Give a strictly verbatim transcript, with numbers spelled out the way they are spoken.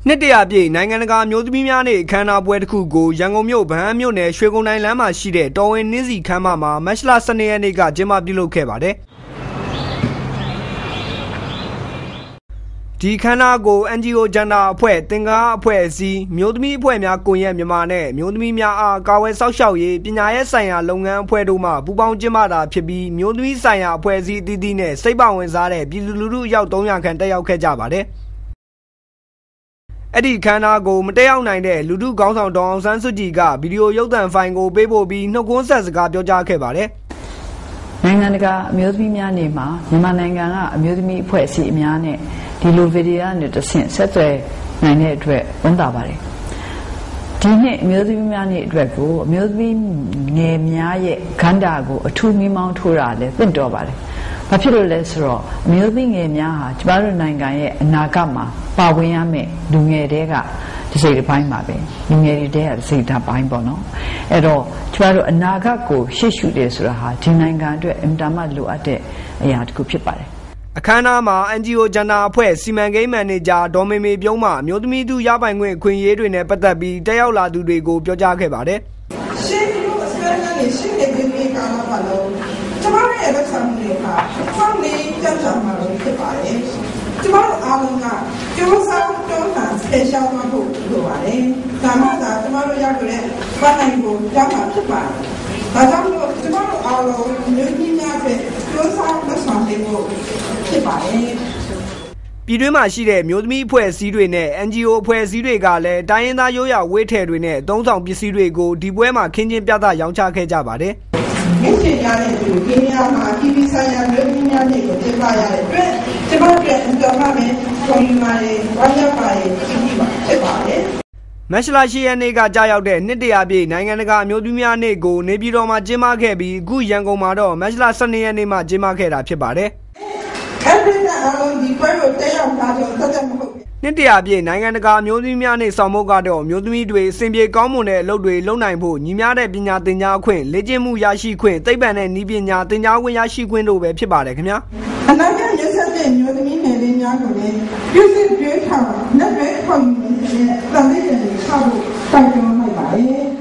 နှစ်တရာပြည့်နိုင်ငံတကာမျိုးသမီးများနေ့အခမ်းအနားပွဲတစ်ခုကိုရန်ကုန်မြို့ဗဟန်းမြို့နယ်ရွှေကုန်းတိုင်းလမ်းမှာရှိတဲ့တော်ဝင်နှင်းစီခမ်းမမှာမတ်လ十二ရက်နေ့ကကျင်းပပြုလုပ်ခဲ့ပါတယ်။ဒီခမ်းနားကို N G O ဂျန်ဒါအဖွဲ့သင်္ကားအဖွဲ့အစည်းမျိုးသမီးအဖွဲ့များကွန်ရက်မြန်မာနဲ့မျိုးသမီးများအားကာဝယ်စောင့်ရှောက်ရေးပညာရေးဆိုင်ရာလုပ်ငန်းအဖွဲ့တို့မှပူးပေါင်းကျင်းပတာဖြစ်ပြီးမျိုးသမီးဆိုင်ရာအဖွဲ့အစည်းအသီးသီးနဲ့စိတ်ပါဝင်စားတဲ့ပြည်သူလူထုအယောက်သုံးရာခန့်တက်ရောက်ခဲ့ကြပါတယ်။အဲ့ဒီခမ်းနားကိုမတက်ရောက်နိုင်တဲ့လူထုခေါင်းဆောင်ဒေါ်အောင်ဆန်းစုကြည်ကဗီဒီယိုရုပ်သံဖိုင်ကိုပေးပို့ပြီးနှုတ်ခွန်းဆက်စကားပြောကြားခဲ့ပါတယ်။နိုင်ငံတကာအမျိုးသမီးများနေ့မှာမြန်မာနိုင်ငံကအမျိုးသမီးအဖွဲ့အစည်းအများနဲ့ဒီလိုဗီဒီယိုနဲ့တဆင့်ဆက်သွယ်နိုင်တဲ့အတွက်ဝန်တာပါတယ်။ဒီနှစ်အမျိုးသမီးများနေ့အတွက်ကိုအမျိုးသမီးငယ်များရဲ့ခန္ဓာကိုအထူးမိမောင်းထိုးတာလည်းသင့်တော်ပါတယ်။ဘာဖြစ်လို့လဲဆိုတော့အမျိုးသမီးငယ်များဟာကျမတို့နိုင်ငံရဲ့အနာဂတ်မှာပါဝင်ရမယ့်လူငယ်တွေကဒီစိတ်တစ်ပိုင်းပါပဲလူငယ်တွေတဲ့စိတ်တစ်ပိုင်းပေါ့နော်အဲ့တော့ကျမတို့အနာဂတ်ကိုရှေ့ရှုတယ်ဆိုတာဟာဒီနိုင်ငံအတွက်အင်တာမတ်လိုအပ်တဲ့အရာတစ်ခုဖြစ်ပါတယ်အခမ်းအနားမှာ N G O ဂျန်ဒါအဖွဲ့စီမံကိန်းမန်နေဂျာဒေါ်မေမေပြုံးမှအမျိုးသမီးသူရပိုင်ခွင့်အခွင့်အရေးတွေနဲ့ပတ်သက်ပြီးတက်ရောက်လာသူတွေကိုပြောကြားခဲ့ပါတယ်ရှေ့လို့အစမ်းကနေရှေ့နေပြီးပြီးကာလာပါလို့ကျမတို့ရဲ့လက်ဆောင်တွေကဖောင်းလေးကြောက်ကြမှာလို့ဖြစ်ပါတယ်ကျမတို့အားလုံးကကျိုးစားတွန်းလှန်ဆယ်ရှောင်းသွားဖို့လိုပါတယ်ဒါမှသာကျမတို့ရောက်တဲ့ပန်းနိုင်ကိုရောက်မှာဖြစ်ပါတယ်ဒါကြောင့်မို့ကျမတို့အားလုံးမျိုးကြီးများတဲ့ကျိုးစားလက်ဆောင်တွေဖို့ဖြစ်ပါတယ်ပြည်တွင်းမှာရှိတဲ့မျိုးသမီးအဖွဲ့အစည်းတွေနဲ့ N G O အဖွဲ့အစည်းတွေကလည်းတိုင်းရင်းသားရိုးရာဝေးထည်တွေနဲ့အသုံးဆောင်ပစ္စည်းတွေကိုဒီပွဲမှာခင်းကျင်းပြသရောင်းချခဲ့ကြပါတယ်။မြင့်ကျင်ရတဲ့ဒီကိန်းများမှာပြည်ပဆိုင်ရာမျိုးသမီးများတွေကိုကျင်းပရတဲ့အတွက်ကျမတို့ရဲ့အကြောင်းနဲ့ခေါ်ယူလာတဲ့ဝါရပါရဲ့ဒီပါဖြစ်ပါတယ်။မတ်လ၈ရက်နေ့ကကြာရောက်တဲ့နှစ်တရာပြည့်နိုင်ငံတကာအမျိုးသမီးများနေ့ကိုနေပြည်တော်မှာကျင်းပခဲ့ပြီးအခုရန်ကုန်မှာတော့မတ်လ十二ရက်နေ့မှာကျင်းပခဲ့တာဖြစ်ပါတယ်။နှစ်တရာပြည့်နိုင်ငံတကာအမျိုးသမီးများနေ့ဆောင်ပုဒ်ကတော့အမျိုးသမီးတွေအစဉ်ပြေကောင်းမွန်တဲ့အလုပ်တွေလုပ်နိုင်ဖို့ညီမျှတဲ့ပညာသင်ကြားခွင့်လေ့ကျင့်မှုရရှိခွင့်သိပ္ပံနဲ့နည်းပညာသင်ကြားခွင့်ရရှိခွင့်တို့ပဲဖြစ်ပါတယ်ခင်ဗျာအနာဂတ်ရဆက်တဲ့မျိုးသမီးနယ်လေးများကိုလည်းပြုစုပြောင်းထောင်လက်တွေ့ဖော်ယူနေတဲ့တန်ဖိုးတွေဆောက်ဖို့တိုက်တွန်းလိုက်ပါတယ်